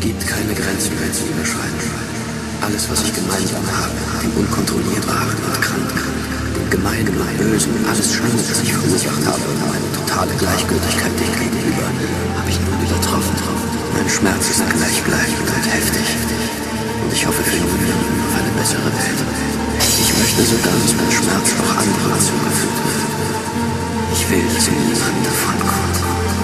gibt keine Grenzen mehr zu überschreiten. Alles, was ich gemeinsam habe, dem Unkontrollierbaren und Kranken, dem Gemeinen und Bösen, alles Schlimme, das ich verursacht habe, und meine totale Gleichgültigkeit dem gegenüber, habe ich nun übertroffen. Mein Schmerz ist gleichbleibend und heftig. Und ich hoffe für nun auf eine bessere Welt. Ich möchte sogar, dass mein Schmerz auch anderen zugefügt wird. Ich will, dass niemand davonkommt.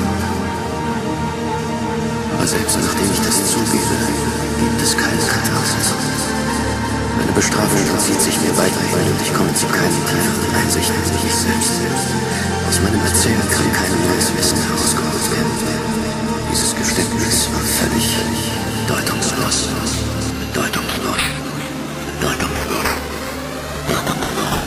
Aber selbst nachdem ich das zugebe, gibt es keine Katharsis. Meine Bestrafung entzieht sich mir weiterhin und ich komme zu keinen tieferen Einsichten in mich selbst. Aus meinem Erzählen kann kein neues Wissen herausgeholt werden. Dieses Geständnis war völlig bedeutungslos. Bedeutungslos. Bedeutungslos. Bedeutungslos.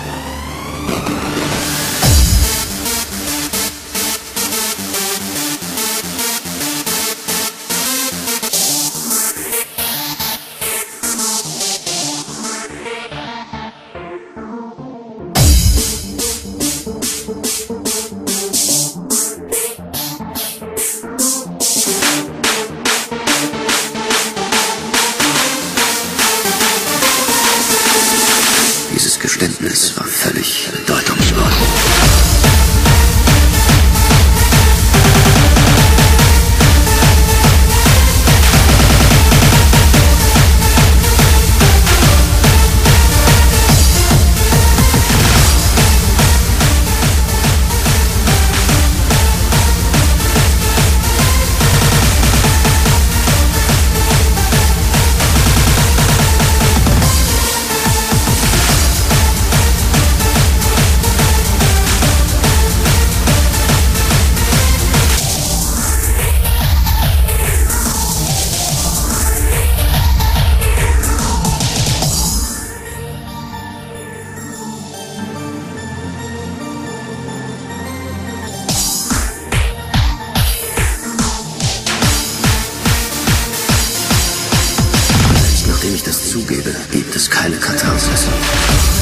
Dieses Geständnis war völlig bedeutungslos. Nachdem ich das zugebe, gibt es keine Katharsis.